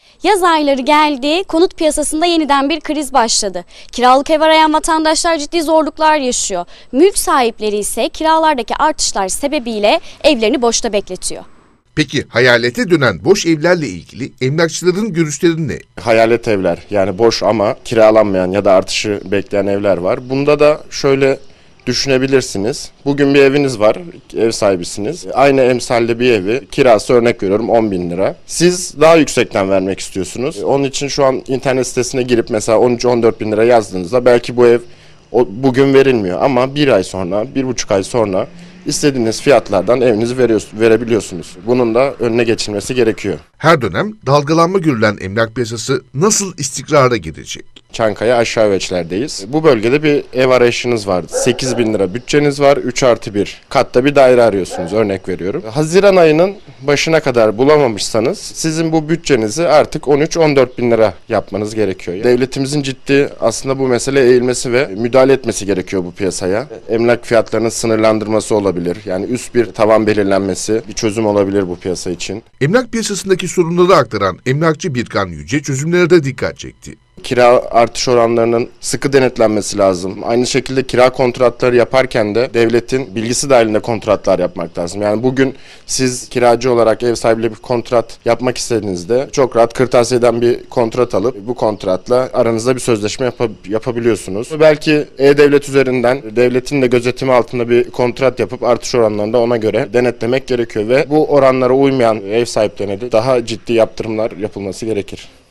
Yaz ayları geldi, konut piyasasında yeniden bir kriz başladı. Kiralık ev arayan vatandaşlar ciddi zorluklar yaşıyor. Mülk sahipleri ise kiralardaki artışlar sebebiyle evlerini boşta bekletiyor. Peki hayalete dönen boş evlerle ilgili emlakçıların görüşleri ne? Hayalet evler, yani boş ama kiralanmayan ya da artışı bekleyen evler var. Bunda da şöyle düşünebilirsiniz. Bugün bir eviniz var, ev sahibisiniz. Aynı emsalde bir evi, kirası örnek veriyorum 10.000 lira. Siz daha yüksekten vermek istiyorsunuz. Onun için şu an internet sitesine girip mesela 13-14 bin lira yazdığınızda belki bu ev bugün verilmiyor. Ama bir ay sonra, 1,5 ay sonra istediğiniz fiyatlardan evinizi verebiliyorsunuz. Bunun da önüne geçilmesi gerekiyor. Her dönem dalgalanma görülen emlak piyasası nasıl istikrara girecek? Çankaya aşağı veçlerdeyiz. Bu bölgede bir ev arayışınız var. 8.000 lira bütçeniz var. 3+1 katta bir daire arıyorsunuz. Örnek veriyorum. Haziran ayının başına kadar bulamamışsanız sizin bu bütçenizi artık 13-14 bin lira yapmanız gerekiyor. Devletimizin ciddi aslında bu mesele eğilmesi ve müdahale etmesi gerekiyor bu piyasaya. Emlak fiyatlarının sınırlandırması olabilir. Yani üst bir tavan belirlenmesi bir çözüm olabilir bu piyasa için. Emlak piyasasındaki sorunları aktaran emlakçı Birkan Yüce çözümlere de dikkat çekti. Kira artış oranlarının sıkı denetlenmesi lazım. Aynı şekilde kira kontratları yaparken de devletin bilgisi dahilinde kontratlar yapmak lazım. Yani bugün siz kiracı olarak ev sahibiyle bir kontrat yapmak istediğinizde çok rahat kırtasiyeden bir kontrat alıp bu kontratla aranızda bir sözleşme yapabiliyorsunuz. Belki E-Devlet üzerinden devletin de gözetimi altında bir kontrat yapıp artış oranlarını da ona göre denetlemek gerekiyor ve bu oranlara uymayan ev sahiplerine de daha ciddi yaptırımlar yapılması gerekir.